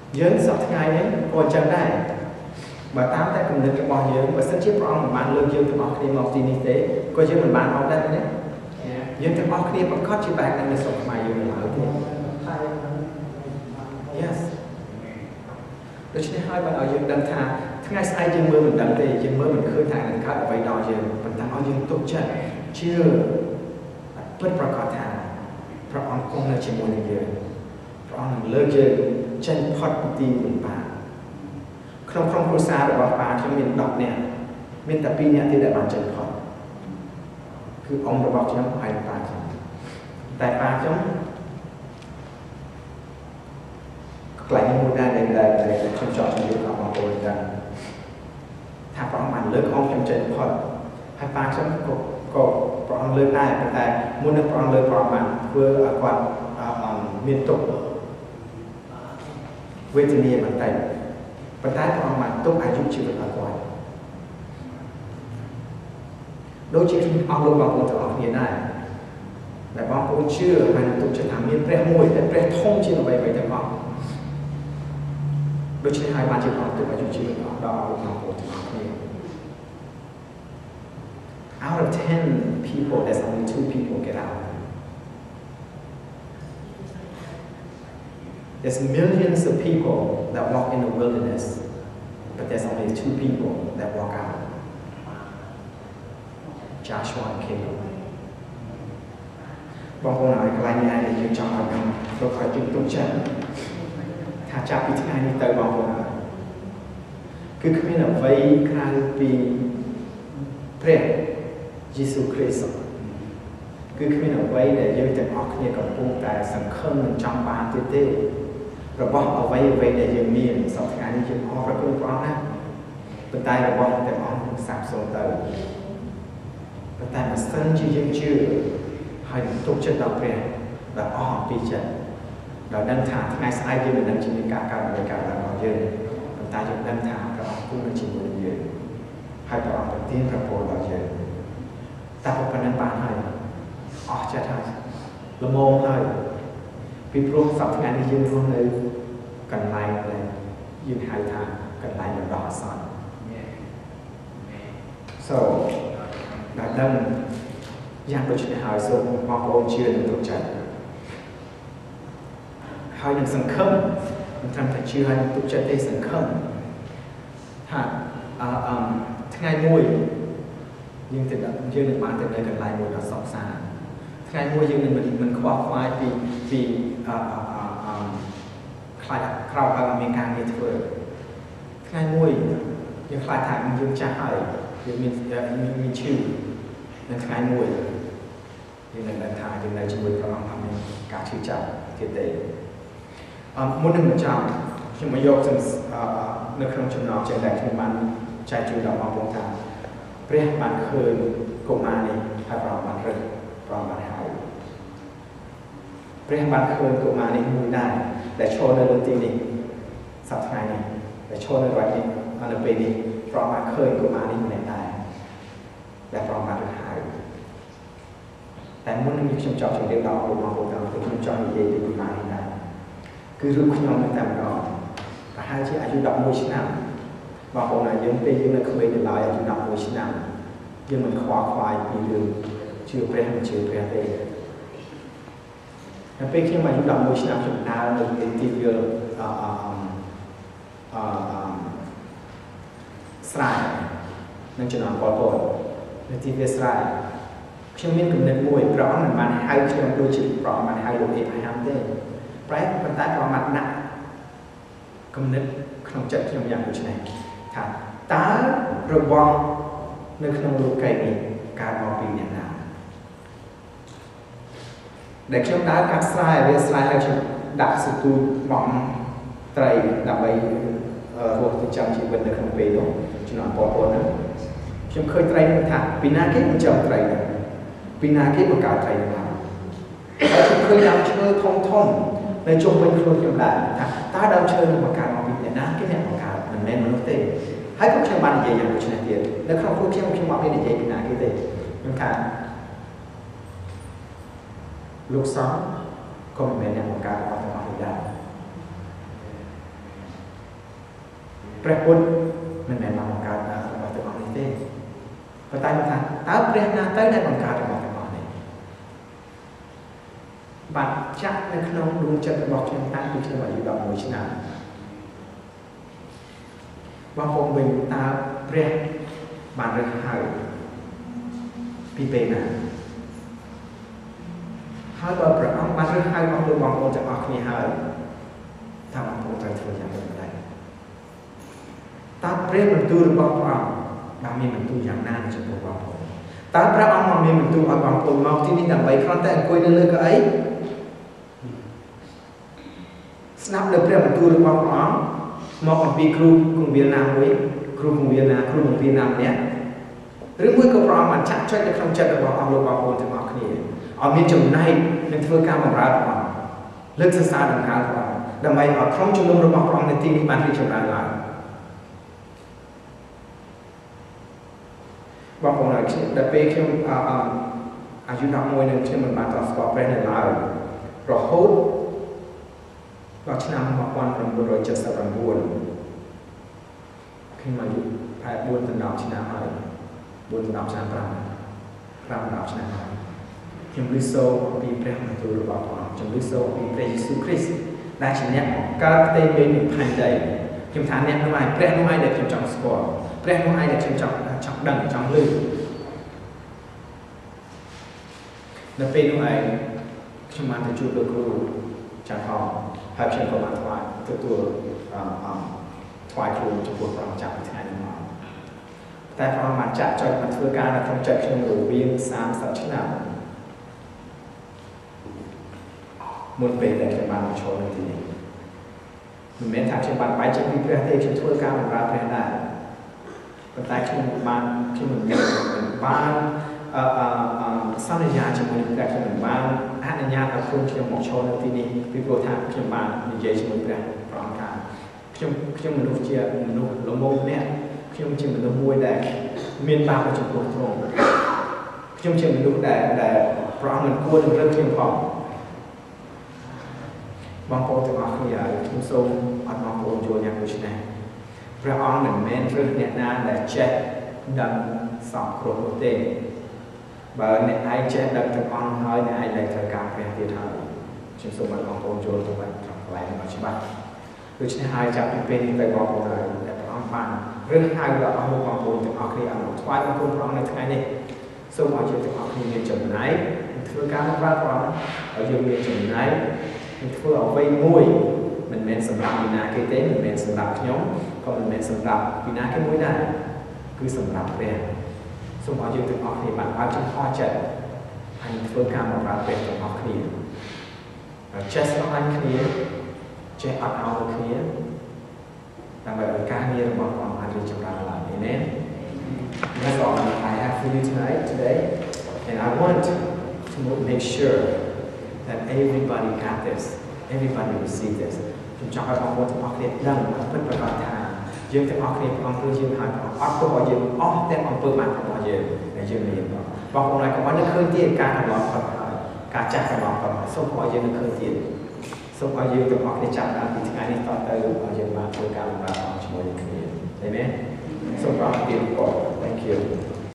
យើងសពថ្ងៃនេះក៏អញ្ចឹងដែរបើតាមតែគំនិតរបស់យើងបើសិនជាព្រះអង្គមិនបានលើកយើងទាំងអស់គ្នាមកទីនេះទេក៏យើងមិនបានអត់ដែរទេយើងទាំងអស់គ្នាប្រកាសជាបែបហ្នឹងនៅស្រុកខ្មែរយើងឡើយទេ Yes ដូច្នេះហើយបានឲ្យយើងដឹងថាថ្ងៃស្អែកយើងមើលមិនដឹងទេយើងមើលមិនឃើញថានឹងកើតអ្វីដល់យើងប៉ុន្តែឲ្យយើងទុកចិត្តជឿពិតប្រាកដថាព្រះអង្គគង់នៅជាមួយនឹងយើងព្រះអង្គនឹងលើកយើងចេញផុតពីទីលំបាកក្នុងក្រុមគ្រួសាររបស់ប៉ាខ្ញុំមាន10នាក់មានតែ2នាក់ទៀតដែលបានចេញផុតគឺអង្គរបស់ខ្ញុំហើយប៉ាខ្ញុំតែប៉ាខ្ញុំកន្លែងមួយដែរដែលខ្ញុំចង់ជម្រាបដល់បងប្អូនដែរថាព្រះអង្គបានលើកអង្គខ្ញុំចេញផុតហើយប៉ាខ្ញុំក៏ព្រះអង្គលើកដែរប៉ុន្តែមុននឹងព្រះអង្គលើកព្រះអង្គបានធ្វើឲ្យគាត់មានទុក្ខវេទនាបន្តិចប៉ុន្តែព្រះអង្គបានទុកអាយុជីវិតឲ្យគាត់ដូចជាខ្ញុំអស់លោកបងប្អូនទាំងអស់គ្នាដែរដែលបងប្អូនជឿហើយទុកចិត្តថាមានព្រះមួយដែលព្រះធំជាងអ្វីៗទាំងអស់ដូច្នេះហើយបានជាព្រះអង្គទុកអាយុជីវិតដល់បងប្អូនទាំងអស់គ្នា Out of 10 people, there's only 2 people get out. There's millions of people that walk in the wilderness, but there's only 2 people that walk out. Joshua and Caleb. បងប្អូនហើយកន្លែងនេះយើងចង់ឲ្យខ្ញុំទុកឲ្យយើងទុកចិត្តថាចាប់ពីថ្ងៃនេះទៅបងប្អូនគឺគ្មានអ្វីក្រៅពីព្រះយេស៊ូវគ្រីស្ទគឺគ្មានអ្វីដែលយើងទាំងអស់គ្នាកំពុងតែសង្ឃឹមនឹងចង់បានទៀតទេរបស់អ្វីដែលយើងមានសប្តាហ៍នេះយើងអរព្រគុណព្រះអង្គណាប៉ុន្តែរបស់ទាំងអស់នឹងសាបសូន្យទៅប៉ុន្តែបើសិនជាយើងជឿហើយទុកចិត្តដល់ព្រះដែលអស់អំពីចិត្តដោយដឹងថាថ្ងៃស្អែកយើងមិនដឹងជាមានការកើតអ្វីកើតឡើងរបស់យើងប៉ុន្តែយើងដឹងថាព្រះអង្គគង់នៅជាមួយនឹងយើងហើយព្រះអង្គប្រទានព្រះពរដល់យើងតែប៉ុណ្ណឹងបានហើយអស់ចិត្តហើយល្មមហើយពីព្រោះសប្តាហ៍នេះយើងរស់នៅកន្លែងដែលយើងហៅថាកន្លែងបណ្ដោះអាសន្ន So ដែលដឹងយ៉ាងដូចនេះហើយសូមបងប្អូនជឿនិងទុកចិត្តហើយនឹងសង្ឃឹមមិនត្រឹមតែជឿហើយនឹងទុកចិត្តទេសង្ឃឹមថាថ្ងៃមួយយើងនឹងបានទៅនៅកន្លែងមួយដ៏សុខសាន្តថ្ងៃមួយយើងនឹងមិនខ្វល់ខ្វាយពីខ្លាចក្រោកហើយមានការងារធ្វើថ្ងៃមួយយើងខ្លាចថាយើងចាស់ហើយយើងមានឈឺនៅថ្ងៃមួយយើងនឹងដឹងថាយើងនៅជាមួយព្រះអង្គអត់មានការឈឺចាប់ទៀតទេមុននឹងបញ្ចប់ខ្ញុំមកយកនៅក្នុងចំណងចិត្តដែលខ្ញុំបានចែកជូនដល់បងប្អូនថាព្រះបានឃើញកុមារនេះហើយព្រះបានរឹកព្រះបានហៅព្រះបានឃើញកុមារនេះមួយដែរដែលឈរនៅលើទីនេះសប្តាហ៍នេះដែលឈរនៅរាល់នេះនៅពេលនេះព្រះបានឃើញកុមារនេះម្នាក់ដែរដែលព្រះបានរឹកហៅតែមុននឹងខ្ញុំចង់ជម្រាបដល់បងប្អូនទាំងអស់គ្នាខ្ញុំចង់និយាយពីកុមារនេះដែរគឺរូបខ្ញុំតែម្ដងប្រហែលជាអាយុ11ឆ្នាំបងប្អូនណាយើងពេលយើងនៅក្មេងនៅឡើយអាយុ11ឆ្នាំយើងមិនខ្វល់ខ្វាយពីរឿងជឿព្រះមិនជឿព្រះទេតែពេលខ្ញុំអាយុ11ឆ្នាំខ្ញុំដើរនៅទីវាលស្រែនឹងចំណងប៉ុលពតនៅទីវាលស្រែខ្ញុំមានគំនិតមួយព្រះអង្គមិនបានហៅខ្ញុំដូចជាព្រះអង្គបានហៅលោកអេប្រាហាំទេប៉ុន្តែព្រះអង្គបានដាក់គំនិតក្នុងចិត្តខ្ញុំយ៉ាងដូចនេះថាតើរបស់នៅក្នុងលោកីនេះកើតមកពីអ្នកណាដែលខ្ញុំដើរកាត់ស្រែវាស្រែហើយខ្ញុំដាក់សទូចបំត្រីដើម្បីរស់ទៅចាំជីវិតនៅក្នុងពេលនោះជំនាន់ពលពតហ្នឹងខ្ញុំឃើញត្រីនឹងថាពីណាគេបញ្ចាំត្រីហ្នឹងពីណាគេបង្កើតត្រីហ្នឹងហើយខ្ញុំឃើញដើមឈើធំនៅជុំវិញខ្លួនខ្ញុំដែរថាតើដើមឈើនឹងបង្កើតមកពីអ្នកណាគេអ្នកបង្កើតមិនមែនមនុស្សទេហើយក៏ខ្ញុំបាននិយាយយ៉ាងដូចនេះទៀតនៅក្នុងខ្លួនខ្ញុំអត់មាននិយាយពីណាគេទេខ្ញុំថាលោកសំក៏មិនមែនអ្នកបង្កើតរបស់ទាំងអស់នេះដែរព្រះពុទ្ធមិនមែនបានបង្កើតរបស់ទាំងអស់នេះទេប៉ុន្តែថាតើព្រះណាទៅដែលបង្កើតរបស់ទាំងអស់នេះបានចាក់នៅក្នុងដួងចិត្តរបស់ខ្ញុំតាំងពីខ្ញុំអាយុ11ឆ្នាំបងប្អូនវិញតើព្រះបានរើសហើយពីពេលណាហើយបើព្រះអង្គបានរើសហើយបងប្អូនទាំងអស់គ្នាហើយតើបងប្អូនត្រូវធ្វើយ៉ាងដូចម្តេចតើព្រះបន្ទូលរបស់ព្រះអង្គបានមានបន្ទូលយ៉ាងណាចំពោះបងប្អូនតើព្រះអង្គបានមានបន្ទូលឲ្យបងប្អូនមកទីនេះដើម្បីគ្រាន់តែអង្គុយនៅលើកៅអីស្ដាប់នៅព្រះបន្ទូលរបស់ព្រះអង្គមកអំពីគ្រូគង្វាលណាមួយគ្រូគង្វាលណាគ្រូបង្រៀនណាម្នាក់ឬមួយក៏ព្រះអង្គបានចាក់ចុចនៅក្នុងចិត្តរបស់អស់លោកបងប្អូនទាំងអស់គ្នាឲ្យមានចំណែកនឹងធ្វើការបម្រើព្រះអង្គលើកសរសើរដង្ហើមព្រះអង្គដើម្បីឲ្យក្រុមជំនុំរបស់ព្រះអង្គនៅទីនេះបានរីកចម្រើនឡើងបងប្អូនដល់ពេលខ្ញុំអាយុ11នឹងខ្ញុំមិនបានស្គាល់ព្រះនៅឡើយរហូតដល់ឆ្នាំ1979ខ្ញុំអាយុប្រហែល4ដល់10ឆ្នាំហើយ4ដល់10ឆ្នាំ5ដល់ឆ្នាំហើយខ្ញុំឮសូរអំពីព្រះបន្ទូលរបស់ព្រះអង្គខ្ញុំឮសូរអំពីព្រះយេស៊ូវគ្រីស្ទដែលជាអ្នកកើតផ្ទៃមេឃនិងផែនដីខ្ញុំថាអ្នកនោះឯងព្រះនោះឯងដែលខ្ញុំចង់ស្គាល់ព្រះនោះឯងដែលខ្ញុំចង់ដឹងចង់ឮនៅពេលនោះឯងខ្ញុំបានទៅជួបលោកគ្រូចាស់ហោហើយខ្ញុំក៏បានទទួលថ្វាយខ្លួនចំពោះព្រះអង្គចាប់ពីថ្ងៃនេះមកតែព្រះអង្គបានចាក់ចុចមកធ្វើការនៅក្នុងចិត្តខ្ញុំរវាង30ឆ្នាំមុនពេលដែលខ្ញុំបានមកចូលនៅទីនេះមិនមែនថាខ្ញុំបានបែកចេញពីព្រះទេខ្ញុំធ្វើការបម្រើព្រះដែរប៉ុន្តែខ្ញុំមិនបានសន្យាជាមួយនឹងព្រះខ្ញុំមិនបានអនុញ្ញាតឲ្យខ្លួនខ្ញុំមកចូលនៅទីនេះពីព្រោះថាខ្ញុំបាននិយាយជាមួយព្រះអង្គថាខ្ញុំមនុស្សជាមនុស្សល្មមម្នាក់ខ្ញុំជាមនុស្សមួយដែលមានបាបចំពោះទ្រង់ខ្ញុំជាមនុស្សដែលព្រះអង្គមិនគួរនឹងរើសខ្ញុំផងបងប្អូនទាំងអស់គ្នាខ្ញុំសូមអត់បងប្អូនយល់យ៉ាងដូចនេះព្រះអង្គមិនមែនរើសអ្នកណាដែលចេះដឹងសំគ្រោះនោះទេបើអ្នកឯងចេះដឹងទាំងអស់ហើយអ្នកឯងដែលត្រូវការព្រះទៀតហើយខ្ញុំសូមឲ្យបងប្អូនយល់ទៅវិញក្នុងកន្លែងនេះច្បាស់ដូច្នេះហើយចាប់ពីពេលនេះទៅបងប្អូនហើយដែលព្រះអង្គបានរើសហៅដល់អស់លោកបងប្អូនទាំងអស់គ្នាឲ្យមកថ្វាយបង្គំព្រះអង្គនៅថ្ងៃនេះសូមឲ្យយើងទាំងអស់គ្នាមានចំណែកធ្វើការបម្រើព្រះអង្គឲ្យយើងមានចំណែកធ្វើអ្វីមួយមិនមែនសម្រាប់ពីណាគេទេមិនមែនសម្រាប់ខ្ញុំក៏មិនមែនសម្រាប់ពីណាគេមួយដែរគឺសម្រាប់ព្រះសូមឲ្យយើងទាំងអស់គ្នាបានបើកចំហចិត្តហើយធ្វើការបម្រើព្រះទាំងអស់គ្នាចេះស្រឡាញ់គ្នាចេះអត់ឱនគ្នាដើម្បីឲ្យការងាររបស់ព្រះអង្គអាចរីកចម្រើនឡើង Amen. That's all I have for you today and I want to make sure that everybody got this everybody receive this ខ្ញុំចង់ឲ្យបងប្អូនទាំងអស់គ្នាដឹងពិតប្រាកដថាយើងទាំងអស់គ្នាព្រះអង្គព្រឺយើងហើយព្រះអង្គអត់ទោសឲ្យយើងអស់ទាំងអំពើបាបរបស់យើងដែលយើងមានបងប្អូនហើយកុំឲ្យនឹកឃើញទៀតការកន្លងផុតហើយការចាស់កន្លងផុតសូមឲ្យយើងនឹកឃើញទៀតសូមឲ្យយើងទាំងអស់គ្នាចាប់តាមពីថ្ងៃនេះតទៅឲ្យយើងបានធ្វើការបម្រើព្រះអង្គជាមួយគ្នា Amen. So God be God. Thank you.